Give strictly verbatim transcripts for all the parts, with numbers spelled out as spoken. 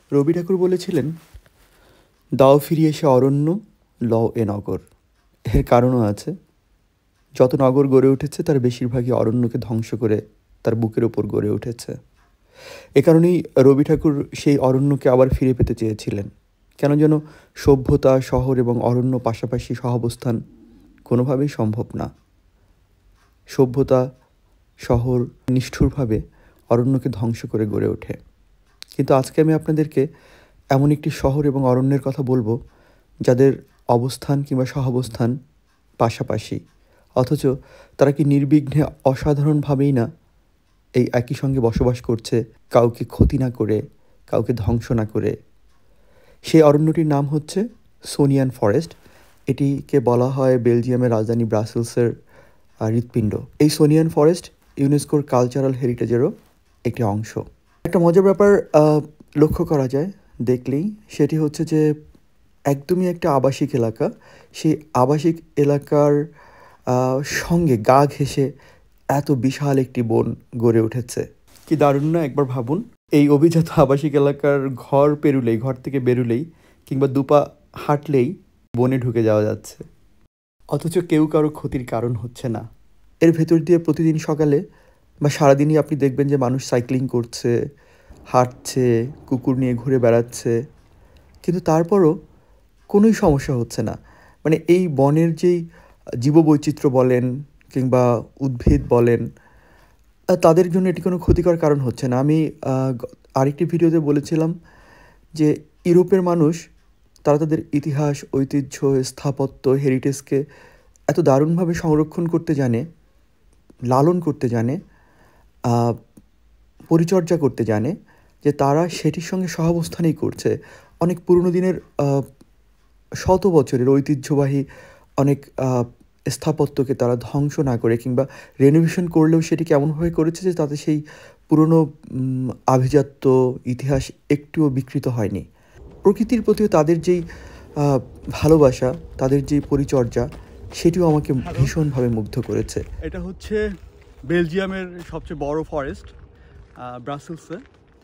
রবি ঠাকুর বলেছিলেন, দাও ফিরিয়ে সে অরণ্য, লও এ নগর। এর কারণও আছে। যত নগর গড়ে উঠেছে তার বেশিরভাগই অরণ্যকে ধ্বংস করে তার বুকের ওপর গড়ে উঠেছে। এ কারণেই রবি ঠাকুর সেই অরণ্যকে আবার ফিরে পেতে চেয়েছিলেন। কেন যেন সভ্যতা, শহর এবং অরণ্য পাশাপাশি সহাবস্থান কোনোভাবেই সম্ভব না। সভ্যতা, শহর নিষ্ঠুরভাবে অরণ্যকে ধ্বংস করে গড়ে ওঠে। কিন্তু আজকে আমি আপনাদেরকে এমন একটি শহর এবং অরণ্যের কথা বলবো যাদের অবস্থান কিংবা সহাবস্থান পাশাপাশি, অথচ তারা কি নির্বিঘ্নে অসাধারণভাবেই না এই একই সঙ্গে বসবাস করছে, কাউকে ক্ষতি না করে, কাউকে ধ্বংস না করে। সেই অরণ্যটির নাম হচ্ছে সোনিয়ান ফরেস্ট। এটিকে বলা হয় বেলজিয়ামের রাজধানী ব্রাসেলসের হৃৎপিণ্ড। এই সোনিয়ান ফরেস্ট ইউনেস্কোর কালচারাল হেরিটেজেরও একটি অংশ। একটা মজার ব্যাপার লক্ষ্য করা যায় দেখলেই, সেটি হচ্ছে যে একদমই একটা আবাসিক এলাকা। সেই আবাসিক এলাকার সঙ্গে গা ঘেঁষে এত বিশাল একটি বন গড়ে উঠেছে। কি দারুণ না? একবার ভাবুন, এই অভিজাত আবাসিক এলাকার ঘর পেরুলেই, ঘর থেকে বেরুলেই কিংবা দুপা হাঁটলেই বনে ঢুকে যাওয়া যাচ্ছে, অথচ কেউ কারো ক্ষতির কারণ হচ্ছে না। এর ভেতর দিয়ে প্রতিদিন সকালে বা সারাদিনই আপনি দেখবেন যে মানুষ সাইক্লিং করছে, হাঁটছে, কুকুর নিয়ে ঘুরে বেড়াচ্ছে, কিন্তু তারপরও কোনোই সমস্যা হচ্ছে না। মানে এই বনের যেই জীববৈচিত্র্য বলেন কিংবা উদ্ভিদ বলেন, তাদের জন্য এটি কোনো ক্ষতিকর কারণ হচ্ছে না। আমি আরেকটি ভিডিওতে বলেছিলাম যে ইউরোপের মানুষ তারা তাদের ইতিহাস, ঐতিহ্য, স্থাপত্য, হেরিটেজকে এত দারুণভাবে সংরক্ষণ করতে জানে, লালন করতে জানে, পরিচর্যা করতে জানে, যে তারা সেটির সঙ্গে সহাবস্থানই করছে। অনেক পুরনো দিনের শত বছরের ঐতিহ্যবাহী অনেক স্থাপত্যকে তারা ধ্বংস না করে কিংবা রেনোভেশন করলেও সেটি কেমনভাবে করেছে যে তাতে সেই পুরনো আভিজাত্য ইতিহাস একটুও বিকৃত হয়নি। প্রকৃতির প্রতিও তাদের যেই ভালোবাসা, তাদের যেই পরিচর্যা, সেটিও আমাকে ভীষণভাবে মুগ্ধ করেছে। এটা হচ্ছে বেলজিয়ামের সবচেয়ে বড় ফরেস্ট, ব্রাসেলসে।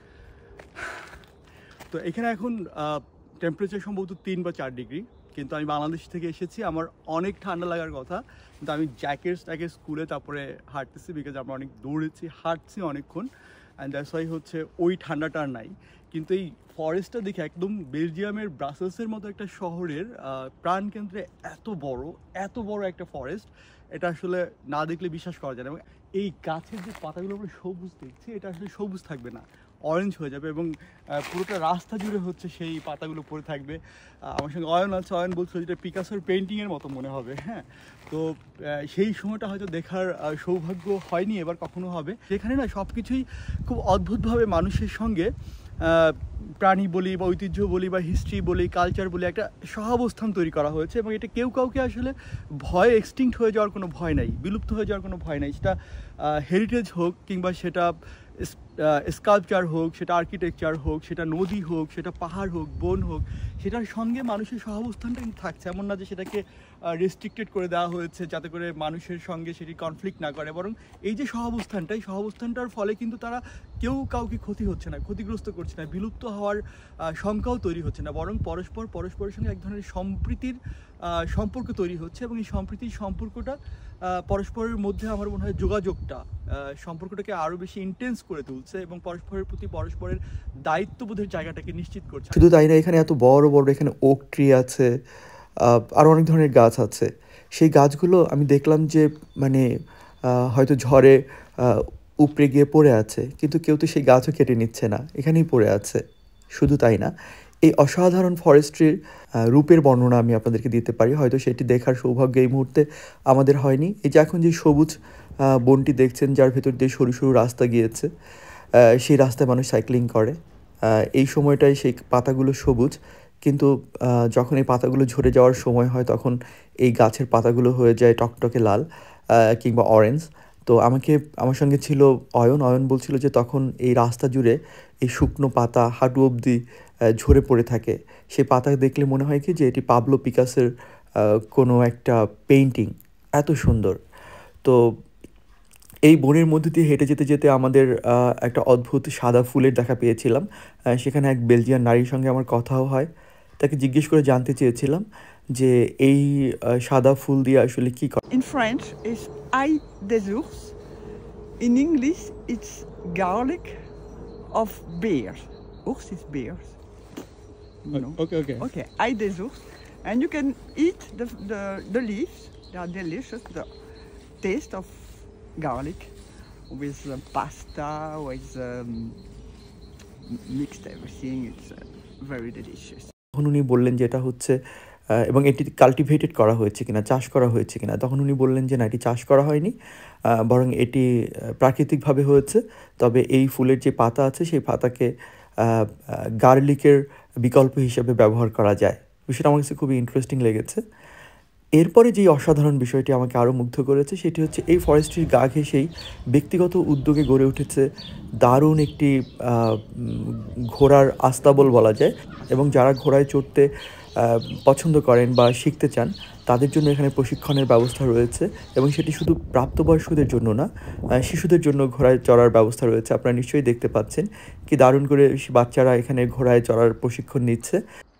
তো এখানে এখন টেম্পারেচার সম্ভবত তিন বা চার ডিগ্রি, কিন্তু আমি বাংলাদেশ থেকে এসেছি, আমার অনেক ঠান্ডা লাগার কথা, কিন্তু আমি জ্যাকেটস ট্যাকেট স্কুলে তারপরে হাঁটতেছি, বিকজ আমরা অনেক দৌড়েছি, হাঁটছি অনেকক্ষণ, অ্যান্ড দ্যাটস ওয়াই হচ্ছে ওই ঠান্ডাটা আর নাই। কিন্তু এই ফরেস্টটা দেখে একদম বেলজিয়ামের ব্রাসেলসের মতো একটা শহরের প্রাণকেন্দ্রে এত বড় এত বড় একটা ফরেস্ট, এটা আসলে না দেখলে বিশ্বাস করা যায় না। এবং এই গাছের যে পাতাগুলো আমরা সবুজ দেখছি, এটা আসলে সবুজ থাকবে না, অরেঞ্জ হয়ে যাবে, এবং পুরোটা রাস্তা জুড়ে হচ্ছে সেই পাতাগুলো পড়ে থাকবে। আমার সঙ্গে অয়ন আছে, অয়ন বলছিল যেটা পিকাসোর পেন্টিংয়ের মতো মনে হবে। হ্যাঁ, তো সেই সময়টা হয়তো দেখার সৌভাগ্য হয়নি, এবার কখনো হবে। সেখানে না সব কিছুই খুব অদ্ভুতভাবে মানুষের সঙ্গে, প্রাণী বলি বা ঐতিহ্য বলি বা হিস্ট্রি বলি, কালচার বলি, একটা সহাবস্থান তৈরি করা হয়েছে। এবং এটা কেউ কাউকে আসলে ভয়, এক্সটিংক্ট হয়ে যাওয়ার কোনো ভয় নাই, বিলুপ্ত হয়ে যাওয়ার কোনো ভয় নাই। সেটা হেরিটেজ হোক কিংবা সেটা স্কাল্পচার হোক, সেটা আর্কিটেকচার হোক, সেটা নদী হোক, সেটা পাহাড় হোক, বন হোক, সেটার সঙ্গে মানুষের সহাবস্থানটা কিন্তু থাকছে। এমন না যে সেটাকে রেস্ট্রিক্টেড করে দেওয়া হয়েছে যাতে করে মানুষের সঙ্গে সেটি কনফ্লিক্ট না করে, বরং এই যে সহাবস্থানটা, এই সহাবস্থানটার ফলে কিন্তু তারা কেউ কাউকে ক্ষতি হচ্ছে না, ক্ষতিগ্রস্ত করছে না, বিলুপ্ত হওয়ার শঙ্কাও তৈরি হচ্ছে না, বরং পরস্পর পরস্পরের সঙ্গে এক ধরনের সম্প্রীতির সম্পর্ক তৈরি হচ্ছে। এবং এই সম্প্রীতির সম্পর্কটা পরস্পরের মধ্যে আমার মনে হয় যোগাযোগটা, সম্পর্কটাকে আরও বেশি ইন্টেন্স করে তুলছে এবং পরস্পরের প্রতি পরস্পরের দায়িত্ববোধের জায়গাটাকে নিশ্চিত করছে। শুধু তাই না, এখানে এত বড় বড় এখানে ওক ট্রি আছে, আরও অনেক ধরনের গাছ আছে। সেই গাছগুলো আমি দেখলাম যে মানে হয়তো ঝড়ে উপড়ে গিয়ে পড়ে আছে, কিন্তু কেউ তো সেই গাছও কেটে নিচ্ছে না, এখানেই পড়ে আছে। শুধু তাই না, এই অসাধারণ ফরেস্ট্রির রূপের বর্ণনা আমি আপনাদেরকে দিতে পারি, হয়তো সেটি দেখার সৌভাগ্য এই মুহূর্তে আমাদের হয়নি। এই যে এখন যে সবুজ বনটি দেখছেন, যার ভেতর দিয়ে সরু সরু রাস্তা গিয়েছে, সেই রাস্তায় মানুষ সাইক্লিং করে, এই সময়টায় সেই পাতাগুলো সবুজ, কিন্তু যখন এই পাতাগুলো ঝরে যাওয়ার সময় হয় তখন এই গাছের পাতাগুলো হয়ে যায় টকটকে লাল কিংবা অরেঞ্জ। তো আমাকে আমার সঙ্গে ছিল অয়ন, অয়ন বলছিল যে তখন এই রাস্তা জুড়ে এই শুকনো পাতা হাঁটু অবধি ঝরে পড়ে থাকে। সেই পাতা দেখলে মনে হয় কি যে এটি পাবলো পিকাসোর কোনো একটা পেইন্টিং, এত সুন্দর। তো এই বনের মধ্যে দিয়ে হেঁটে যেতে যেতে আমাদের আহ, একটা অদ্ভুত সাদা ফুলের দেখা পেয়েছিলাম। আহ, সেখানে এক বেলজিয়ান নারীর সঙ্গে আমার কথাও হয়। তাকে জিজ্ঞেস করে জানতে চেয়েছিলাম যে এই আহ, সাদা ফুল দিয়ে আসলে কি করে। In French, is ail des ours. In English, it's garlic of bears. Ours is bears. You know. Okay okay Okay, ail des ours. And you can eat the, the, the leaves. They are delicious. The taste of garlic with uh, pasta, with um, mixed everything. It's uh, very delicious. তখন উনি বললেন যে এটা হচ্ছে আহ, এবং এটি cultivated করা হয়েছে কিনা, চাষ করা হয়েছে কিনা। তখন উনি বললেন যে না, এটি চাষ করা হয়নি, আহ, বরং এটি আহ, প্রাকৃতিকভাবে হয়েছে। তবে এই ফুলের যে পাতা আছে সেই পাতাকে গার্লিকের বিকল্প হিসেবে ব্যবহার করা যায়। বিষয়টা আমার কাছে খুবই ইন্টারেস্টিং লেগেছে। এরপরে যেই অসাধারণ বিষয়টি আমাকে আরও মুগ্ধ করেছে সেটি হচ্ছে এই ফরেস্ট্রির গা ঘেঁষেই ব্যক্তিগত উদ্যোগে গড়ে উঠেছে দারুণ একটি আহ, উম, ঘোড়ার আস্তাবল বলা যায়। এবং যারা ঘোড়ায় চড়তে আহ, পছন্দ করেন বা শিখতে চান তাদের জন্য এখানে প্রশিক্ষণের ব্যবস্থা রয়েছে। এবং সেটি শুধু প্রাপ্তবয়স্কদের জন্য না, আহ, শিশুদের জন্য ঘোড়ায় চড়ার ব্যবস্থা রয়েছে। আপনারা নিশ্চয়ই দেখতে পাচ্ছেন কি দারুণ করে বাচ্চারা এখানে ঘোড়ায় চড়ার প্রশিক্ষণ নিচ্ছে।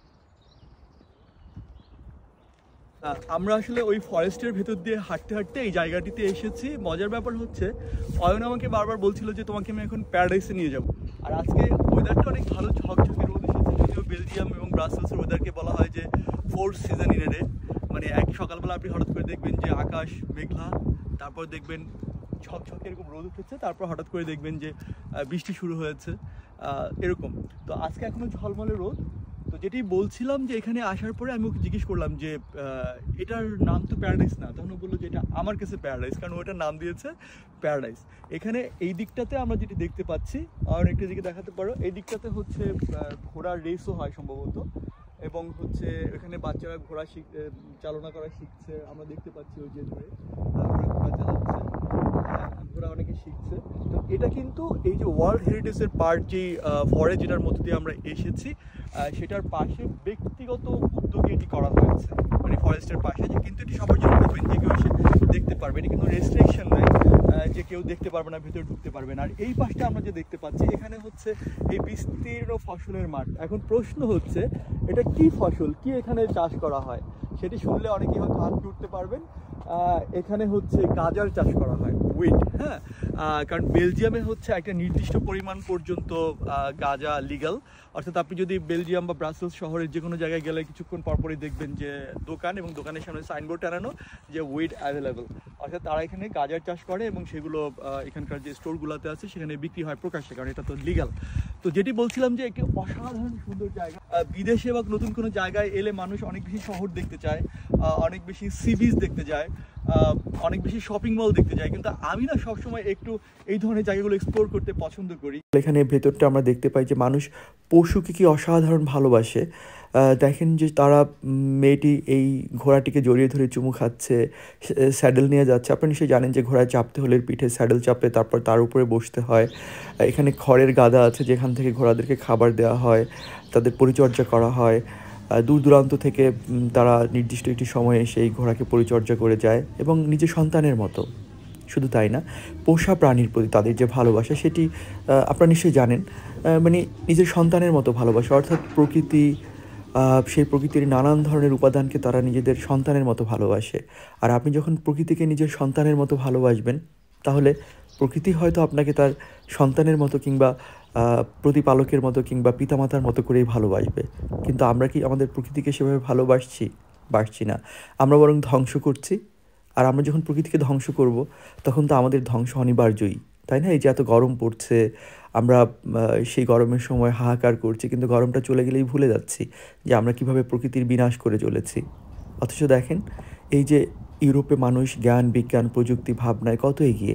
আহ, আমরা আসলে ওই ফরেস্টের ভেতর দিয়ে হাঁটতে হাঁটতে এই জায়গাটিতে এসেছি। মজার ব্যাপার হচ্ছে অয়ন আমাকে বারবার বলছিল যে তোমাকে আমি এখন প্যারাডাইসে নিয়ে যাব। আর আজকে ওয়েদারটা অনেক ভালো, ঝকঝকে রোদ এসেছে। যদিও বেলজিয়াম এবং ব্রাসেলসের ওয়েদারকে বলা হয় যে fourth season in a day, মানে এক সকালবেলা আপনি হঠাৎ করে দেখবেন যে আকাশ মেঘলা, তারপর দেখবেন ঝকঝকে এরকম রোদ উঠেছে, তারপর হঠাৎ করে দেখবেন যে আহ, বৃষ্টি শুরু হয়েছে, আহ, এরকম। তো আজকে এখনো ঝলমলে রোদ। তো যেটি বলছিলাম যে এখানে আসার পরে আমি ওকে জিজ্ঞেস করলাম যে আহ, এটার নাম তো প্যারাডাইস না। তখন ও বললো যে এটা আমার কাছে প্যারাডাইস, কারণ ওটার নাম দিয়েছে প্যারাডাইস। এখানে এই দিকটাতে আমরা যেটি দেখতে পাচ্ছি, আর একটা দিকে দেখাতে পারো, এই দিকটাতে হচ্ছে আহ, ঘোড়ার রেসও হয় সম্ভবত। এবং হচ্ছে এখানে বাচ্চারা ঘোড়া শিখ আহ, চালনা করা শিখছে, আমরা দেখতে পাচ্ছি ওই যে ধরে আহ, ওরা ঘোড়া চালাচ্ছে, আহ, ঘোড়া অনেকে শিখছে। তো এটা কিন্তু এই যে ওয়ার্ল্ড হেরিটেজের পার্ট, যে ফরেস্ট যেটার মধ্যে দিয়ে আমরা এসেছি, আহ, সেটার পাশে ব্যক্তিগত উদ্যোগে এটি করা হয়েছে, মানে ফরেস্টের পাশে। যে কিন্তু এটি সবার জন্য ওপেন, যে কেউ এসে দেখতে পারবে, এটি কিন্তু রেস্ট্রিকশন নাই আহ, যে কেউ দেখতে পারবে না, ভেতরে ঢুকতে পারবে না। আর এই পাশটা আমরা যে দেখতে পাচ্ছি, এখানে হচ্ছে এই বিস্তীর্ণ ফসলের মাঠ। এখন প্রশ্ন হচ্ছে এটা কি ফসল, কি এখানে চাষ করা হয়? সেটি শুনলে অনেকেই হয়তো হাত উঠতে পারবেন। আহ, এখানে হচ্ছে গাজার চাষ করা হয়, উইট। হ্যাঁ, আহ, কারণ বেলজিয়ামে হচ্ছে একটা নির্দিষ্ট পরিমাণ পর্যন্ত আহ, গাঁজা লিগ্যাল। অর্থাৎ আপনি যদি বেলজিয়াম বা ব্রাসেলস শহরের যে কোনো জায়গায় গেলে কিছুক্ষণ পরপরই দেখবেন যে দোকান, এবং দোকানের সামনে সাইনবোর্ড টানানো যে উইড অ্যাভেলেবল। অর্থাৎ তারা এখানে গাঁজার চাষ করে এবং সেগুলো আহ, এখানকার যে স্টোরগুলোতে আছে সেখানে বিক্রি হয় প্রকাশ্যে, কারণ এটা তো লিগ্যাল। তো যেটি বলছিলাম যে একটি অসাধারণ সুন্দর জায়গা। আহ, বিদেশে বা নতুন কোনো জায়গায় এলে মানুষ অনেক বেশি শহর দেখতে চায়, আহ, অনেক বেশি সি বিচ দেখতে যায়, আহ, অনেক বেশি শপিং মল দেখতে যায়, কিন্তু আমি না সবসময় একটু এই ধরনের জায়গাগুলো এক্সপ্লোর করতে পছন্দ করি। এখানে ভেতরটা আমরা দেখতে পাই যে মানুষ পশুকে কি অসাধারণ ভালোবাসে। আহ, দেখেন যে তারা উম, মেয়েটি এই ঘোড়াটিকে জড়িয়ে ধরে চুমু খাচ্ছে, স্যাডেল নিয়ে যাচ্ছে। আপনারা নিশ্চয়ই জানেন যে ঘোড়ায় চাপতে হলে পিঠে স্যাডেল চাপে, তারপর তার উপরে বসতে হয়। আহ, এখানে খড়ের গাদা আছে যেখান থেকে ঘোড়াদেরকে খাবার দেওয়া হয়, তাদের পরিচর্যা করা হয়। আহ, দূর দূরান্ত থেকে উম, তারা নির্দিষ্ট একটি সময়ে সেই ঘোড়াকে পরিচর্যা করে যায় এবং নিজের সন্তানের মতো। শুধু তাই না, পোষা প্রাণীর প্রতি তাদের যে ভালোবাসা সেটি আহ, আপনারা নিশ্চয়ই জানেন, আহ, মানে নিজের সন্তানের মতো ভালোবাসা। অর্থাৎ প্রকৃতি, আহ, সেই প্রকৃতির নানান ধরনের উপাদানকে তারা নিজেদের সন্তানের মতো ভালোবাসে। আর আপনি যখন প্রকৃতিকে নিজের সন্তানের মতো ভালোবাসবেন, তাহলে প্রকৃতি হয়তো আপনাকে তার সন্তানের মতো কিংবা আহ, প্রতিপালকের মতো কিংবা পিতামাতার মতো করেই ভালোবাসবে। কিন্তু আমরা কি আমাদের প্রকৃতিকে সেভাবে ভালোবাসছি? বাসছি না, আমরা বরং ধ্বংস করছি। আর আমরা যখন প্রকৃতিকে ধ্বংস করব, তখন তো আমাদের ধ্বংস অনিবার্যই, তাই না? এই যে এত গরম পড়ছে, আমরা আহ, সেই গরমের সময় হাহাকার করছি, কিন্তু গরমটা চলে গেলেই ভুলে যাচ্ছি যে আমরা কিভাবে প্রকৃতির বিনাশ করে চলেছি। অথচ দেখেন, এই যে ইউরোপে মানুষ জ্ঞান, বিজ্ঞান, প্রযুক্তি, ভাবনায় কত এগিয়ে,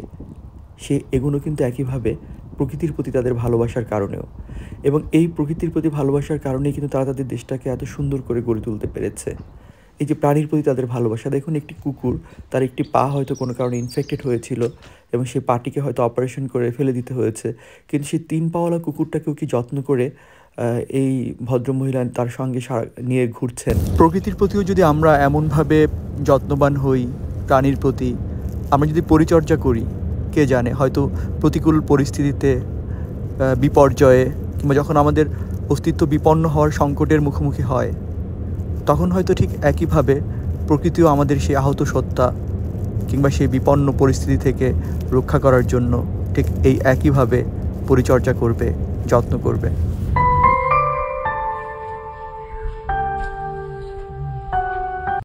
সে এগুলো কিন্তু একইভাবে প্রকৃতির প্রতি তাদের ভালোবাসার কারণেও। এবং এই প্রকৃতির প্রতি ভালোবাসার কারণেই কিন্তু তারা তাদের দেশটাকে এত সুন্দর করে গড়ে তুলতে পেরেছে। এই যে প্রাণীর প্রতি তাদের ভালোবাসা, দেখুন একটি কুকুর, তার একটি পা হয়তো কোনো কারণে ইনফেক্টেড হয়েছিল এবং সেই পাটিকে হয়তো অপারেশন করে ফেলে দিতে হয়েছে, কিন্তু সেই তিন পাওয়ালা কুকুরটাকেও কি যত্ন করে আহ, এই ভদ্রমহিলা তার সঙ্গে সারা নিয়ে ঘুরছেন। প্রকৃতির প্রতিও যদি আমরা এমনভাবে যত্নবান হই, প্রাণীর প্রতি আমরা যদি পরিচর্যা করি, কে জানে হয়তো প্রতিকূল পরিস্থিতিতে, বিপর্যয়ে কিংবা যখন আমাদের অস্তিত্ব বিপন্ন হওয়ার সংকটের মুখোমুখি হয়, তখন হয়তো ঠিক একইভাবে প্রকৃতিও আমাদের সেই আহত সত্তা কিংবা সেই বিপন্ন পরিস্থিতি থেকে রক্ষা করার জন্য ঠিক এই একইভাবে পরিচর্যা করবে, যত্ন করবে।